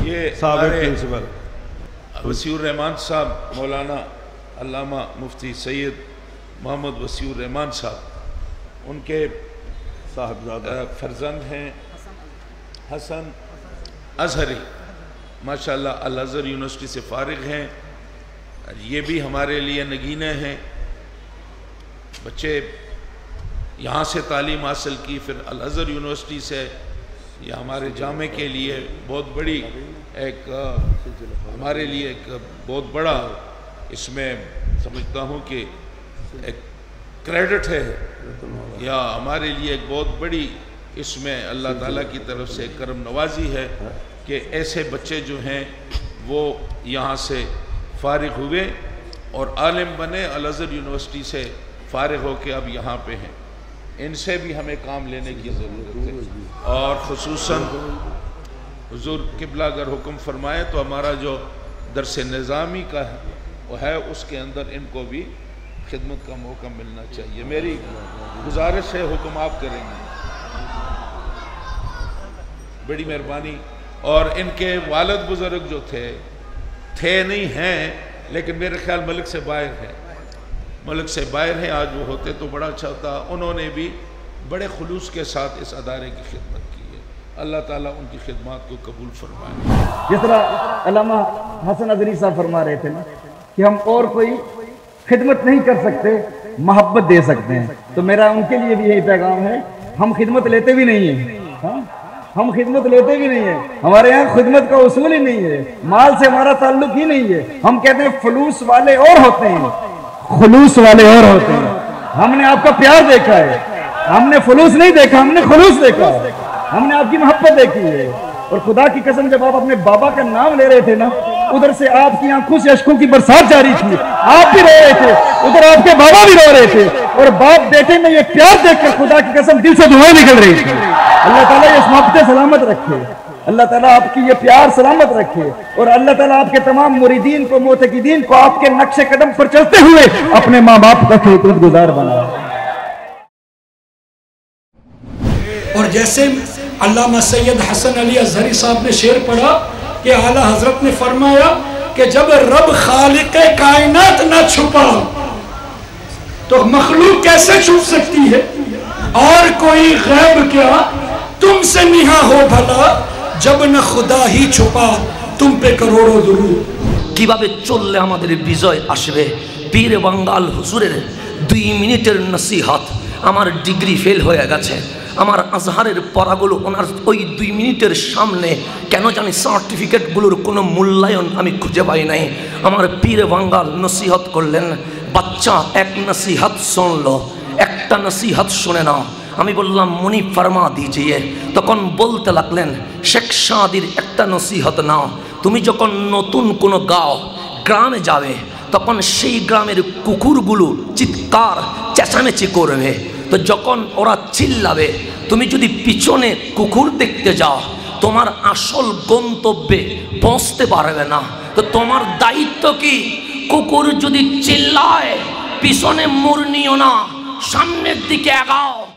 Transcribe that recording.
ये प्रिंसिपल वसीउर रहमान साहब, मौलाना अल्लामा मुफ्ती सैयद मोहम्मद वसीउर रहमान साहब, उनके फर्जंद हैं हसन अजहरी, माशाल्लाह अल अज़हर यूनिवर्सिटी से फ़ारिग हैं। ये भी हमारे लिए नगीने हैं। बच्चे यहाँ से तालीम हासिल की, फिर अल अज़हर यूनिवर्सिटी से, ये हमारे जामे के लिए बहुत बड़ी एक हमारे लिए एक बहुत बड़ा इसमें समझता हूँ कि एक क्रेडिट है, या हमारे लिए एक बहुत बड़ी इसमें अल्लाह ताला की तरफ से करम नवाजी है कि ऐसे बच्चे जो हैं वो यहाँ से फ़ारिग हुए और आलिम बने, अल अज़हर यूनिवर्सिटी से फ़ारिग होकर अब यहाँ पे हैं। इनसे भी हमें काम लेने की ज़रूरत है, और ख़ुसूसन हुज़ूर क़िबला अगर हुक्म फरमाए तो हमारा जो दरस निज़ामी का है वो है, उसके अंदर इनको भी खिदमत का मौका मिलना चाहिए। मेरी गुजारिश है, हुक्म आप करेंगे, बड़ी मेहरबानी। और इनके वालिद बुज़ुर्ग जो थे नहीं हैं, लेकिन मेरे ख्याल मुल्क से बाहर हैं, मुल्क से बाहर हैं। आज वो होते तो बड़ा अच्छा होता। उन्होंने भी बड़े खुलूस के साथ इस अदारे की खिदमत की है। अल्लाह ताला उनकी खिदमत को कबूल फरमाए। जिस तरह अल्लामा हसन अज़हरी साहब फरमा रहे थे ना कि हम और कोई खिदमत नहीं कर सकते, मोहब्बत दे सकते हैं, तो मेरा उनके लिए भी यही पैगाम है, हम खिदमत लेते भी नहीं हैं। हम खिदमत लेते भी नहीं है, हमारे यहाँ खिदमत का उसूल ही नहीं है, माल से हमारा ताल्लुक ही नहीं है। हम कहते हैं फलूस वाले और होते हैं, खुलूस वाले और होते हैं। हमने आपका प्यार देखा है, हमने फलूस नहीं देखा, हमने खुलूस देखा है, हमने आपकी मोहब्बत देखी है। और खुदा की कसम, जब आप अपने बाबा का नाम ले रहे थे ना, उधर से आपकी आंखों से अश्कों की बरसात जारी थी, आप भी रो रहे थे, उधर आपके बाबा भी रो रहे थे, और बाप बेटे में ये प्यार देखकर खुदा की कसम दिल से दुआएं निकल रही थी। अल्लाह ताला ये मोहब्बत सलामत रखे, अल्लाह ताला आपकी ये प्यार सलामत रखे, और अल्लाह ताला आपके तमाम मुरीदीन को, मोतकीदीन को आपके नक्शे कदम पर चलते हुए अपने माँ बाप का शुक्रगुजार बनाए। और जैसे अल्लामा सैयद हसन अली अज़हरी साहब ने शेर पढ़ा कि आला हजरत ने फरमाया कि जब रब खालिक कायनात ना छुपा तो मखलूक कैसे छुप सकती है, और कोई गैब क्या तुमसे निहा हो भला, जब न खुदा ही छुपा तुम पे करोड़ों दुरूद। কিভাবে চললে আমাদের বিজয় আসবে? পীর বাঙ্গাল হুজুরের 2 মিনিটের নসিহত, আমার ডিগ্রি ফেল হয়ে গেছে, আমার আজহারের পড়াগুলো ওনার ওই 2 মিনিটের সামনে কেন জানি সার্টিফিকেটগুলোর কোনো মূল্যায়ন আমি খুঁজে পাই নাই। আমার পীর বাঙ্গাল নসিহত করলেন, বাচ্চা এক নসিহত শুনলো, একটা নসিহত শুনে নাও। আমি বললাম মুনি ফরমা দিজিয়ে, তখন বলতে লাগলেন শেখ সাদির একটা নসিহত নাও। তুমি যখন নতুন কোনো গ্রামে যাবে, তখন সেই গ্রামের কুকুরগুলো চিৎকার চেঁচামেচি করবে, তো যখন ওরা চিল্লাবে, তুমি যদি পিছনে কুকুর দেখতে যাও, তোমার আসল গন্তব্যে পৌঁছতে পারবে না। তো তোমার দায়িত্ব কি? কুকুর যদি চিল্লায় পিছনে মুড় নিও না, সামনের দিকে আগাও।